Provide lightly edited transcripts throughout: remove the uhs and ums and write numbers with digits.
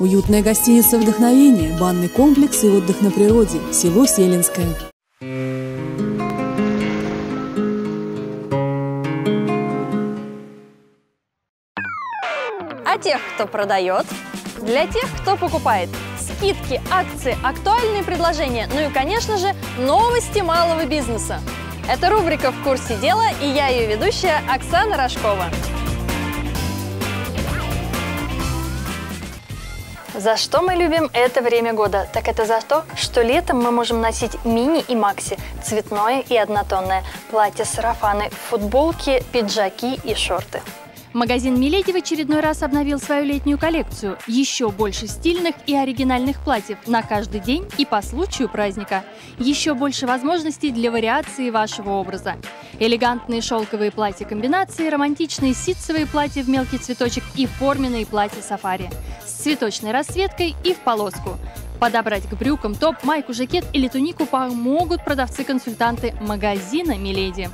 Уютная гостиница «Вдохновение», банный комплекс и отдых на природе. Село Селинское. А тех, кто продает, для тех, кто покупает. Скидки, акции, актуальные предложения, ну и, конечно же, новости малого бизнеса. Это рубрика «В курсе дела» и я ее ведущая Оксана Рожкова. За что мы любим это время года? Так это за то, что летом мы можем носить мини и макси, цветное и однотонное, платья, сарафаны, футболки, пиджаки и шорты. Магазин Миледи в очередной раз обновил свою летнюю коллекцию. Еще больше стильных и оригинальных платьев на каждый день и по случаю праздника. Еще больше возможностей для вариации вашего образа. Элегантные шелковые платья-комбинации, романтичные ситцевые платья в мелкий цветочек и форменные платья сафари. С цветочной расцветкой и в полоску. Подобрать к брюкам топ, майку, жакет или тунику помогут продавцы-консультанты магазина Миледи.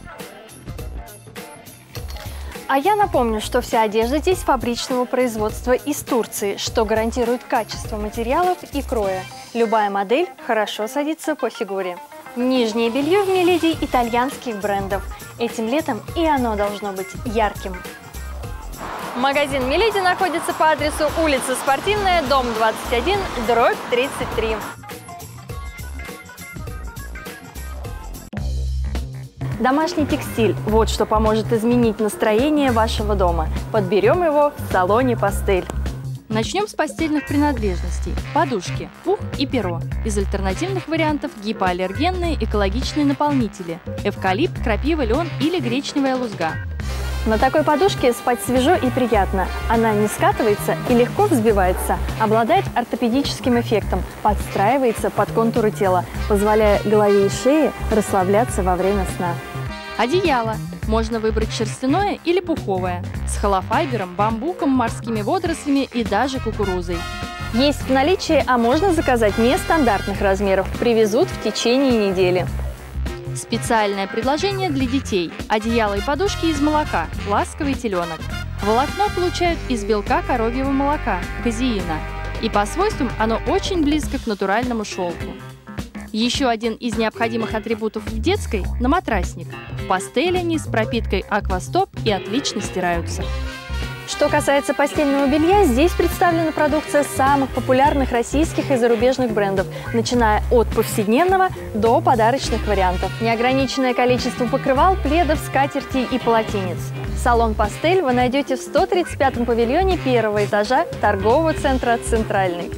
А я напомню, что вся одежда здесь фабричного производства из Турции, что гарантирует качество материалов и кроя. Любая модель хорошо садится по фигуре. Нижнее белье в Миледи итальянских брендов. Этим летом и оно должно быть ярким. Магазин Миледи находится по адресу улица Спортивная, дом 21, дробь 33. Домашний текстиль – вот что поможет изменить настроение вашего дома. Подберем его в салоне «Пастель». Начнем с постельных принадлежностей. Подушки, пух и перо. Из альтернативных вариантов гипоаллергенные экологичные наполнители – эвкалипт, крапива, лен или гречневая лузга. На такой подушке спать свежо и приятно. Она не скатывается и легко взбивается, обладает ортопедическим эффектом, подстраивается под контуры тела, позволяя голове и шее расслабляться во время сна. Одеяло. Можно выбрать шерстяное или пуховое, с холофайбером, бамбуком, морскими водорослями и даже кукурузой. Есть в наличии, а можно заказать нестандартных размеров, привезут в течение недели. Специальное предложение для детей. Одеяло и подушки из молока, ласковый теленок. Волокно получают из белка коровьего молока, казеина. И по свойствам оно очень близко к натуральному шелку. Еще один из необходимых атрибутов в детской – наматрасник. В пастели они с пропиткой аквастоп и отлично стираются. Что касается постельного белья, здесь представлена продукция самых популярных российских и зарубежных брендов, начиная от повседневного до подарочных вариантов. Неограниченное количество покрывал, пледов, скатертей и полотенец. Салон «Пастель» вы найдете в 135-м павильоне первого этажа торгового центра «Центральный».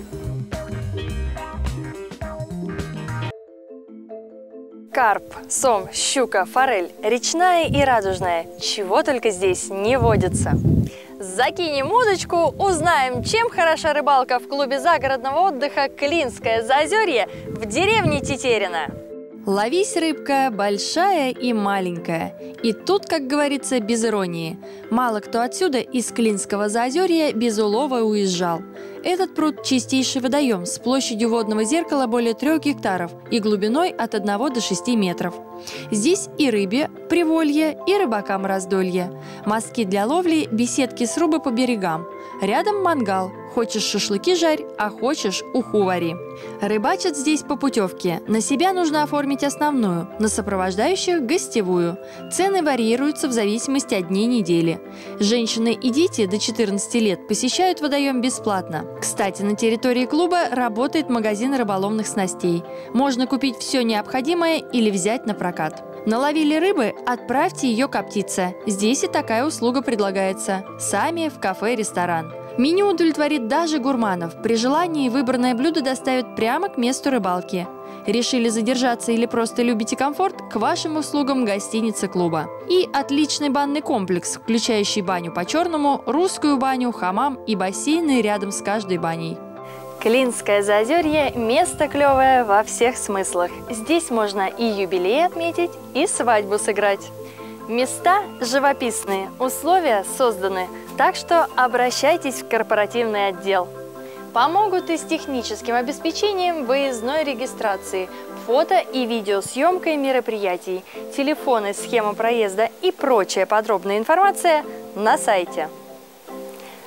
Карп, сом, щука, форель, речная и радужная. Чего только здесь не водится. Закинем удочку, узнаем, чем хороша рыбалка в клубе загородного отдыха «Клинское Заозерье» в деревне Тетерино. Ловись, рыбка, большая и маленькая. И тут, как говорится, без иронии. Мало кто отсюда, из Клинского Заозерья, без улова уезжал. Этот пруд – чистейший водоем с площадью водного зеркала более 3 гектаров и глубиной от 1 до 6 метров. Здесь и рыбе приволье, и рыбакам раздолье. Мостки для ловли, беседки с рубы по берегам. Рядом мангал. Хочешь шашлыки жарь, а хочешь уху вари. Рыбачат здесь по путевке. На себя нужно оформить основную, на сопровождающих – гостевую. Цены варьируются в зависимости от дней недели. Женщины и дети до 14 лет посещают водоем бесплатно. Кстати, на территории клуба работает магазин рыболовных снастей. Можно купить все необходимое или взять на прокат. Наловили рыбы – отправьте ее коптиться. Здесь и такая услуга предлагается. Сами в кафе-ресторан. Меню удовлетворит даже гурманов. При желании выбранное блюдо доставят прямо к месту рыбалки. Решили задержаться или просто любите комфорт? К вашим услугам гостиница клуба. И отличный банный комплекс, включающий баню по-черному, русскую баню, хамам и бассейны рядом с каждой баней. Клинское Заозерье – место клевое во всех смыслах. Здесь можно и юбилей отметить, и свадьбу сыграть. Места живописные, условия созданы, так что обращайтесь в корпоративный отдел. Помогут и с техническим обеспечением выездной регистрации, фото и видеосъемкой мероприятий, телефоны, схема проезда и прочая подробная информация на сайте.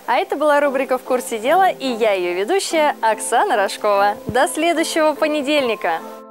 А это была рубрика «В курсе дела» и я ее ведущая Оксана Рожкова. До следующего понедельника!